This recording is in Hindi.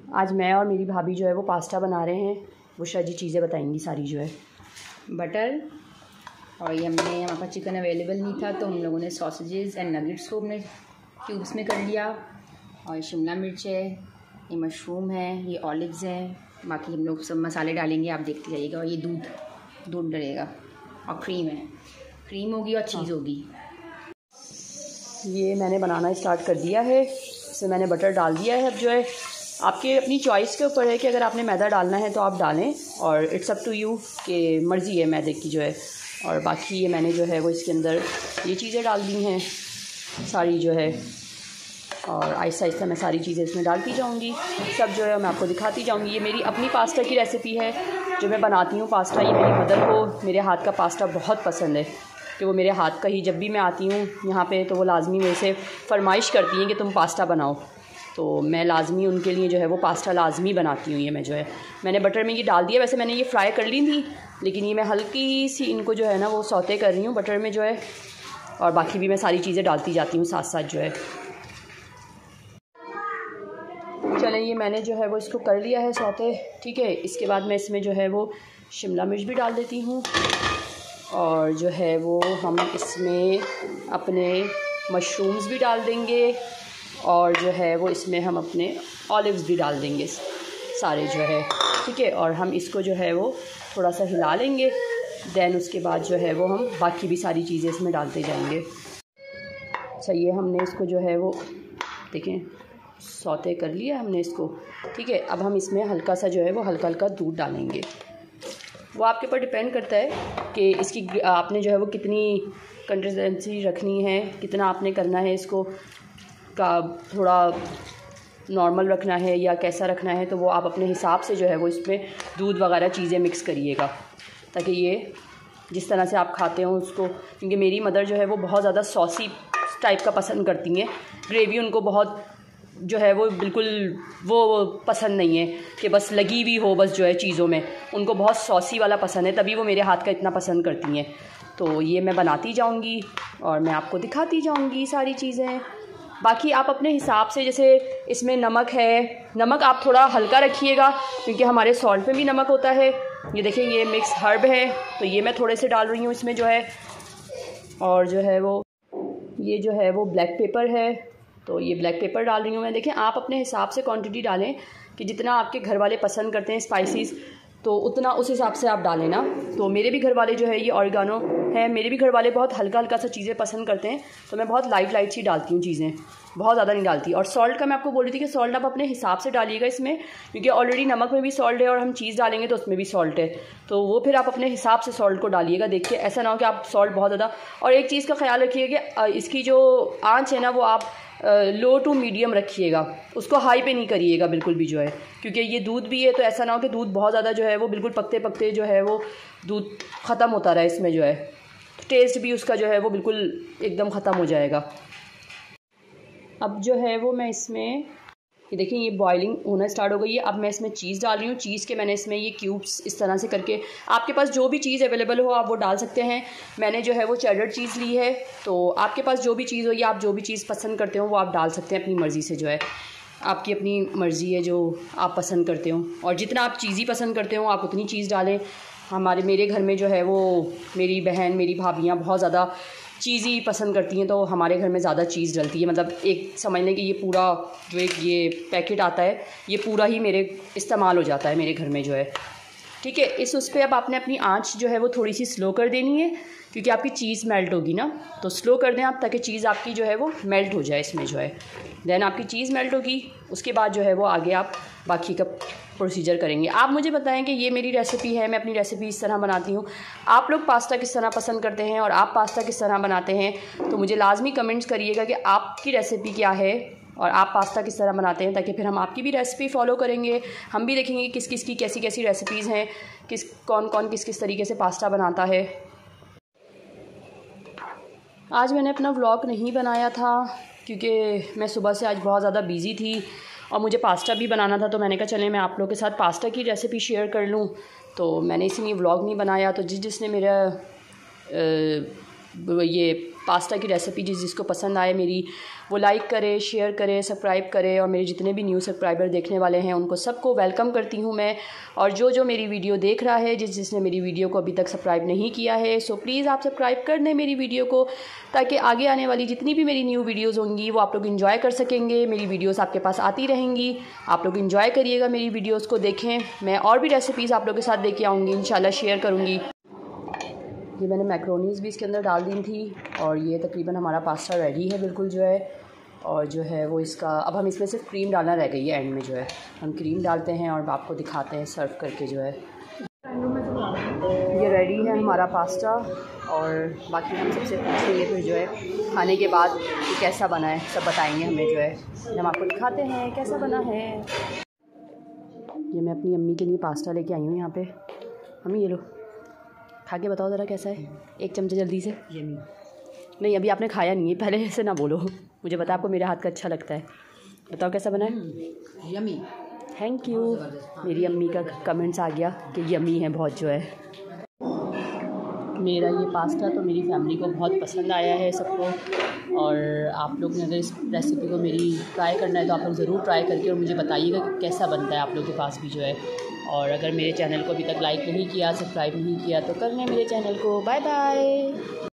आज मैं और मेरी भाभी जो है वो पास्ता बना रहे हैं। बुशरा जी चीज़ें बताएंगी सारी जो है। बटर और ये हमारे पास चिकन अवेलेबल नहीं था तो हम लोगों ने सॉसेजेस एंड नगेट्स को हमने क्यूब्स में कर लिया। और शिमला मिर्च है, ये मशरूम है, ये ऑलिव्स हैं, बाकी हम लोग सब मसाले डालेंगे, आप देखते जाइएगा। और ये दूध डलेगा और क्रीम है, क्रीम होगी और चीज़ होगी। ये मैंने बनाना स्टार्ट कर दिया है, इसमें मैंने बटर डाल दिया है। अब जो है आपके अपनी चॉइस के ऊपर है कि अगर आपने मैदा डालना है तो आप डालें, और इट्स अप टू यू कि मर्ज़ी है मैदे की जो है। और बाकी ये मैंने जो है वो इसके अंदर ये चीज़ें डाल दी हैं सारी जो है, और आहिस्ता आहिस्ता मैं सारी चीज़ें इसमें डालती जाऊंगी। सब जो है मैं आपको दिखाती जाऊंगी। ये मेरी अपनी पास्ता की रेसिपी है जो मैं बनाती हूँ पास्ता। ये मेरी मदर को मेरे हाथ का पास्ता बहुत पसंद है कि वो मेरे हाथ का ही, जब भी मैं आती हूँ यहाँ पे तो वो लाजमी मेरे से फरमाइश करती हैं कि तुम पास्ता बनाओ, तो मैं लाजमी उनके लिए जो है वो पास्ता लाजमी बनाती हूँ। ये मैं जो है मैंने बटर में ये डाल दिया। वैसे मैंने ये फ्राई कर ली थी, लेकिन ये मैं हल्की सी इनको जो है ना वो सौते कर रही हूँ बटर में जो है, और बाकी भी मैं सारी चीज़ें डालती जाती हूँ साथ साथ जो है। चलें, ये मैंने जो है वो इसको कर लिया है सौते, ठीक है। इसके बाद मैं इसमें जो है वो शिमला मिर्च भी डाल देती हूँ, और जो है वो हम इसमें अपने मशरूम्स भी डाल देंगे, और जो है वो इसमें हम अपने ऑलिव्स भी डाल देंगे सारे जो है, ठीक है। और हम इसको जो है वो थोड़ा सा हिला लेंगे। दैन उसके बाद जो है वो हम बाकी भी सारी चीज़ें इसमें डालते जाएंगे। सही है, हमने इसको जो है वो देखें सौते कर लिया हमने इसको, ठीक है। अब हम इसमें हल्का सा जो है वो हल्का हल्का दूध डालेंगे। वो आपके ऊपर डिपेंड करता है कि इसकी आपने जो है वो कितनी कंसिस्टेंसी रखनी है, कितना आपने करना है इसको, का थोड़ा नॉर्मल रखना है या कैसा रखना है, तो वो आप अपने हिसाब से जो है वो इसमें दूध वगैरह चीज़ें मिक्स करिएगा, ताकि ये जिस तरह से आप खाते हो उसको। क्योंकि मेरी मदर जो है वो बहुत ज़्यादा सॉसी टाइप का पसंद करती हैं, ग्रेवी उनको बहुत जो है वो बिल्कुल वो पसंद नहीं है कि बस लगी हुई हो बस जो है चीज़ों में, उनको बहुत सॉसी वाला पसंद है, तभी वो मेरे हाथ का इतना पसंद करती हैं। तो ये मैं बनाती जाऊंगी और मैं आपको दिखाती जाऊंगी सारी चीज़ें। बाकी आप अपने हिसाब से, जैसे इसमें नमक है, नमक आप थोड़ा हल्का रखिएगा क्योंकि हमारे सॉल्ट में भी नमक होता है। ये देखें ये मिक्स हर्ब है तो ये मैं थोड़े से डाल रही हूँ इसमें जो है, और जो है वो ये जो है वो ब्लैक पेपर है तो ये ब्लैक पेपर डाल रही हूँ मैं। देखें आप अपने हिसाब से क्वांटिटी डालें कि जितना आपके घर वाले पसंद करते हैं स्पाइसेस, तो उतना उस हिसाब से आप डालें ना। तो मेरे भी घर वाले जो है ये ऑरिगानो है, मेरे भी घर वाले बहुत हल्का हल्का सा चीज़ें पसंद करते हैं, तो मैं बहुत लाइट सी डालती हूँ चीज़ें, बहुत ज़्यादा नहीं डालती। और सॉल्ट का मैं आपको बोल रही थी कि सॉल्ट आप अपने हिसाब से डालिएगा इसमें, क्योंकि ऑलरेडी नमक में भी सॉल्ट है और हम चीज़ डालेंगे तो उसमें भी सॉल्ट है, तो वो फिर आप अपने हिसाब से सॉल्ट को डालिएगा। देखिए ऐसा ना हो कि आप सॉल्ट बहुत ज़्यादा। और एक चीज़ का ख्याल रखिएगा कि इसकी जो आँच है ना वो आप लो टू मीडियम रखिएगा, उसको हाई पे नहीं करिएगा बिल्कुल भी जो है, क्योंकि ये दूध भी है तो ऐसा ना हो कि दूध बहुत ज़्यादा जो है वो बिल्कुल पकते पकते जो है वो दूध ख़त्म होता रहा इसमें जो है, तो टेस्ट भी उसका जो है वो बिल्कुल एकदम ख़त्म हो जाएगा। अब जो है वो मैं इसमें ये देखिए ये बॉइलिंग होना स्टार्ट हो गई है। अब मैं इसमें चीज़ डाल रही हूँ। चीज़ के मैंने इसमें ये क्यूब्स इस तरह से करके, आपके पास जो भी चीज़ अवेलेबल हो आप वो डाल सकते हैं। मैंने जो है वो चेडर चीज़ ली है, तो आपके पास जो भी चीज़ हो या आप जो भी चीज़ पसंद करते हो वो आप डाल सकते हैं अपनी मर्ज़ी से, जो है आपकी अपनी मर्ज़ी है जो आप पसंद करते हो, और जितना आप चीज़ी पसंद करते हो आप उतनी चीज़ डालें। मेरे घर में जो है वो मेरी बहन मेरी भाभियाँ बहुत ज़्यादा चीज़ी पसंद करती हैं, तो हमारे घर में ज़्यादा चीज़ डलती है। मतलब एक समझ लें कि ये पूरा जो एक ये पैकेट आता है ये पूरा ही मेरे इस्तेमाल हो जाता है मेरे घर में जो है, ठीक है। उस पर अब आपने अपनी आंच जो है वो थोड़ी सी स्लो कर देनी है, क्योंकि आपकी चीज़ मेल्ट होगी ना, तो स्लो कर दें आप ताकि चीज़ आपकी जो है वो मेल्ट हो जाए इसमें जो है। देन आपकी चीज़ मेल्ट होगी, उसके बाद जो है वो आगे आप बाकी का प्रोसीजर करेंगे। आप मुझे बताएं कि ये मेरी रेसिपी है, मैं अपनी रेसिपी इस तरह बनाती हूँ, आप लोग पास्ता किस तरह पसंद करते हैं और आप पास्ता किस तरह बनाते हैं, तो मुझे लाजमी कमेंट्स करिएगा कि आपकी रेसिपी क्या है और आप पास्ता किस तरह बनाते हैं, ताकि फिर हम आपकी भी रेसिपी फॉलो करेंगे। हम भी देखेंगे किस किस की कैसी कैसी रेसिपीज़ हैं, कौन कौन किस किस तरीके से पास्ता बनाता है। आज मैंने अपना व्लॉग नहीं बनाया था क्योंकि मैं सुबह से आज बहुत ज़्यादा बिज़ी थी और मुझे पास्ता भी बनाना था, तो मैंने कहा चलें मैं आप लोगों के साथ पास्ता की रेसिपी शेयर कर लूँ, तो मैंने इसीलिए व्लॉग नहीं बनाया। तो जिसने मेरा ये पास्ता की रेसिपी जिसको पसंद आए मेरी, वो लाइक करे, शेयर करे, सब्सक्राइब करे। और मेरे जितने भी न्यू सब्सक्राइबर देखने वाले हैं उनको सबको वेलकम करती हूँ मैं। और जो मेरी वीडियो देख रहा है, जिसने मेरी वीडियो को अभी तक सब्सक्राइब नहीं किया है, सो प्लीज़ आप सब्सक्राइब कर दें मेरी वीडियो को, ताकि आगे आने वाली जितनी भी मेरी न्यू वीडियोज़ होंगी वो आप लोग इन्जॉय कर सकेंगे। मेरी वीडियोज़ आपके पास आती रहेंगी, आप लोग इन्जॉय करिएगा, मेरी वीडियोज़ को देखें। मैं और भी रेसिपीज़ आप लोगों के साथ लेके आऊँगी, इंशाल्लाह शेयर करूँगी। ये मैंने मैक्रोनीज़ भी इसके अंदर डाल दी थी और ये तकरीबन हमारा पास्ता रेडी है बिल्कुल जो है। और जो है वो इसका अब हम इसमें सिर्फ क्रीम डालना रह गई है, एंड में जो है हम क्रीम डालते हैं और आपको दिखाते हैं सर्व करके जो है। ये रेडी है हमारा पास्ता और बाकी हम सबसे पूछेंगे फिर जो है खाने के बाद कि कैसा बना है, सब बताएंगे हमें जो है। हम आपको दिखाते हैं कैसा बना है। ये मैं अपनी अम्मी के लिए पास्ता लेके आई हूँ यहाँ पे। अम्मी ये लो, खा के बताओ ज़रा कैसा है, एक चमचा जल्दी से। नहीं अभी आपने खाया नहीं है, पहले ऐसे ना बोलो, मुझे पता आपको मेरे हाथ का अच्छा लगता है। बताओ कैसा बना है। यमी। Thank you. मेरी अम्मी का कमेंट्स आ गया कि यम्मी है बहुत जो है। मेरा ये पास्ता तो मेरी फैमिली को बहुत पसंद आया है सबको। और आप लोग ने अगर इस रेसिपी को मेरी ट्राई करना है तो आप लोग ज़रूर ट्राई करके और मुझे बताइएगा कि कैसा बनता है आप लोग के पास भी जो है। और अगर मेरे चैनल को अभी तक लाइक नहीं किया, सब्सक्राइब नहीं किया तो कर लें मेरे चैनल को। Bye bye.